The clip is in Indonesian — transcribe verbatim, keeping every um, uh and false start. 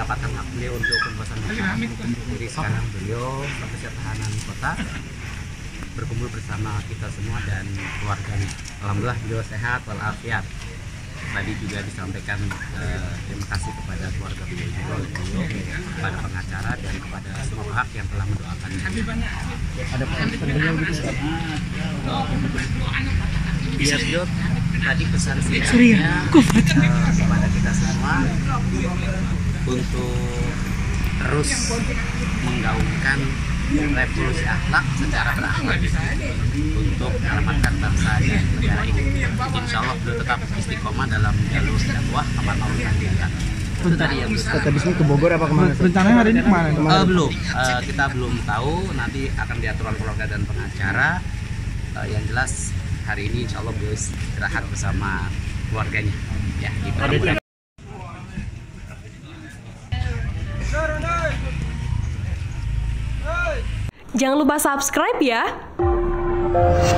mendapatkan hak beliau untuk pembebasan bersyarat. Jadi sekarang beliau Kapolsek Tahanan Kota berkumpul bersama kita semua dan keluarganya. Alhamdulillah beliau sehat walafiat. Tadi juga disampaikan eh, terima kasih kepada keluarga beliau juga, beliau, kepada pengacara dan kepada semua pihak yang telah mendoakan. Ada pesan beliau gitu. Biar beliau tadi pesan singkatnya eh, kepada kita semua untuk terus menggaungkan revolusi akhlak secara berakhlak untuk menyelamatkan bangsa dan negara ini. Insya Allah beliau tetap istiqomah dalam jalur dakwah amal ma'ruf nahi munkar. Itu tadi yang Habisnya ke Bogor apa kemana? Rencananya hari ini kemana? Uh, belum, uh, kita belum tahu. Nanti akan diatur oleh keluarga dan pengacara. Uh, yang jelas hari ini insya Allah beliau istirahat bersama keluarganya. Ya, gitu. Jangan lupa subscribe ya.